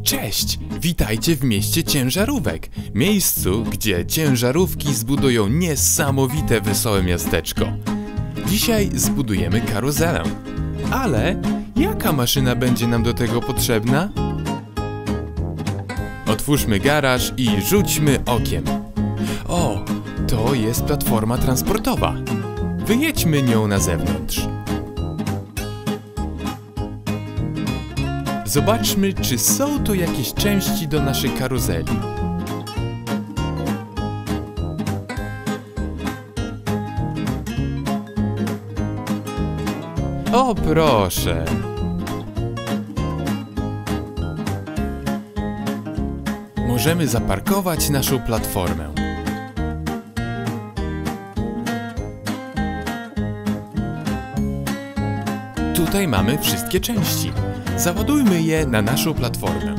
Cześć! Witajcie w mieście ciężarówek, miejscu, gdzie ciężarówki zbudują niesamowite wesołe miasteczko. Dzisiaj zbudujemy karuzelę. Ale jaka maszyna będzie nam do tego potrzebna? Otwórzmy garaż i rzućmy okiem. O, to jest platforma transportowa. Wyjedźmy nią na zewnątrz. Zobaczmy, czy są tu jakieś części do naszej karuzeli. O, proszę! Możemy zaparkować naszą platformę. Tutaj mamy wszystkie części. Załadujmy je na naszą platformę.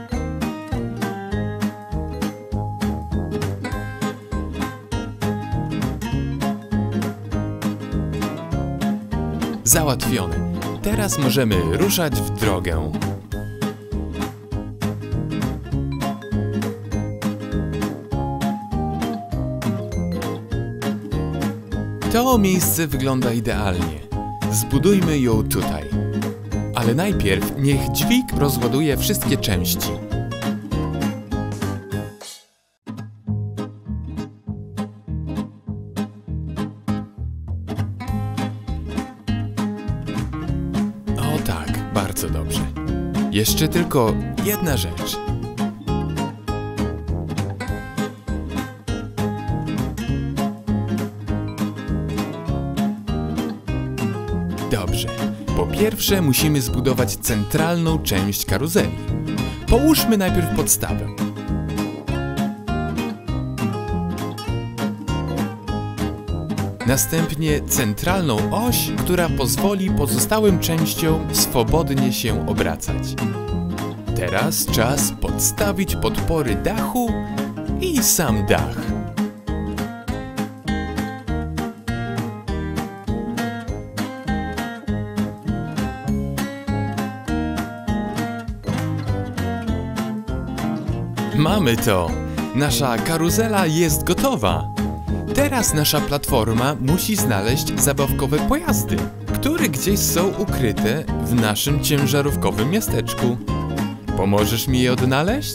Załatwione. Teraz możemy ruszać w drogę. To miejsce wygląda idealnie. Zbudujmy ją tutaj. Ale najpierw niech dźwig rozładuje wszystkie części. O tak, bardzo dobrze. Jeszcze tylko jedna rzecz. Dobrze. Po pierwsze musimy zbudować centralną część karuzeli. Połóżmy najpierw podstawę. Następnie centralną oś, która pozwoli pozostałym częściom swobodnie się obracać. Teraz czas podstawić podpory dachu i sam dach. Mamy to! Nasza karuzela jest gotowa! Teraz nasza platforma musi znaleźć zabawkowe pojazdy, które gdzieś są ukryte w naszym ciężarówkowym miasteczku. Pomożesz mi je odnaleźć?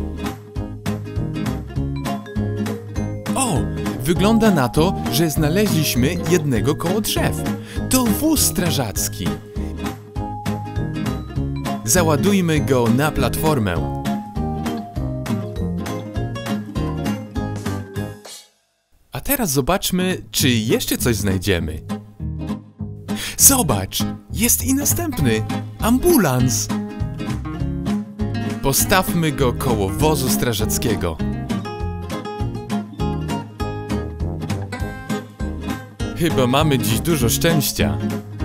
O! Wygląda na to, że znaleźliśmy jednego koło drzew. To wóz strażacki. Załadujmy go na platformę. A teraz zobaczmy, czy jeszcze coś znajdziemy. Zobacz! Jest i następny! Ambulans! Postawmy go koło wozu strażackiego. Chyba mamy dziś dużo szczęścia.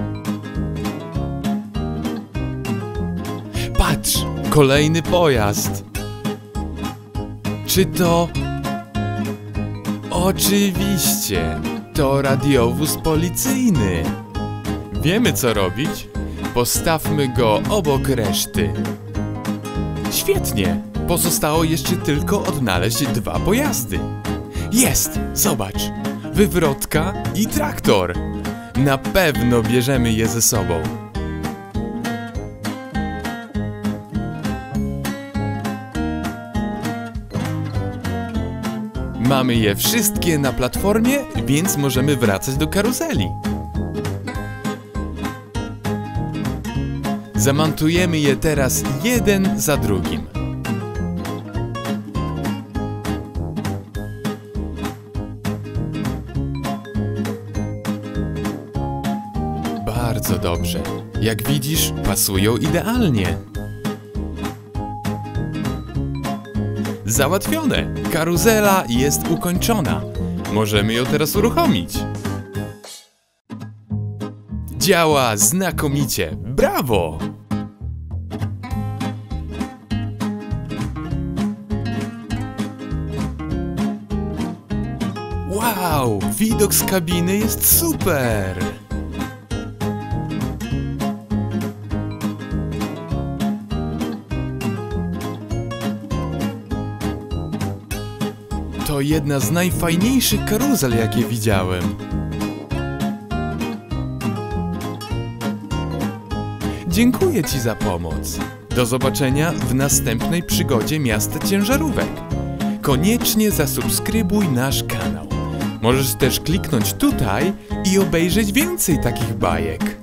Patrz! Kolejny pojazd! Czy to... Oczywiście! To radiowóz policyjny! Wiemy, co robić? Postawmy go obok reszty. Świetnie! Pozostało jeszcze tylko odnaleźć dwa pojazdy. Jest! Zobacz! Wywrotka i traktor! Na pewno bierzemy je ze sobą. Mamy je wszystkie na platformie, więc możemy wracać do karuzeli. Zamontujemy je teraz jeden za drugim. Bardzo dobrze. Jak widzisz, pasują idealnie. Załatwione! Karuzela jest ukończona. Możemy ją teraz uruchomić. Działa znakomicie! Brawo! Wow! Widok z kabiny jest super! To jedna z najfajniejszych karuzel, jakie widziałem. Dziękuję Ci za pomoc. Do zobaczenia w następnej przygodzie Miasta Ciężarówek. Koniecznie zasubskrybuj nasz kanał. Możesz też kliknąć tutaj i obejrzeć więcej takich bajek.